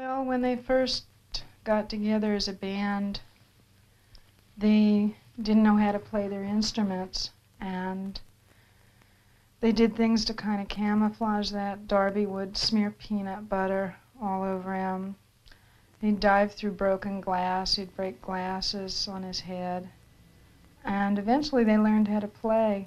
Well, when they first got together as a band, they didn't know how to play their instruments, and they did things to kind of camouflage that. Darby would smear peanut butter all over him. He'd dive through broken glass. He'd break glasses on his head. And eventually they learned how to play.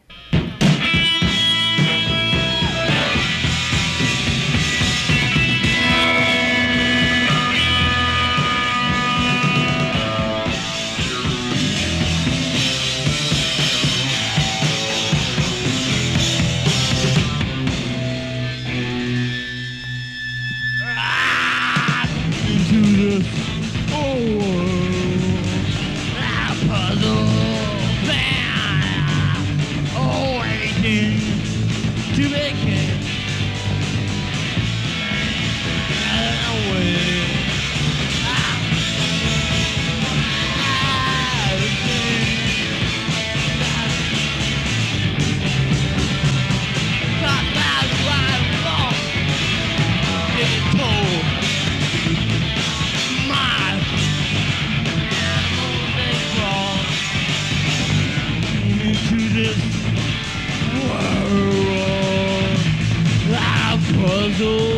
Puzzle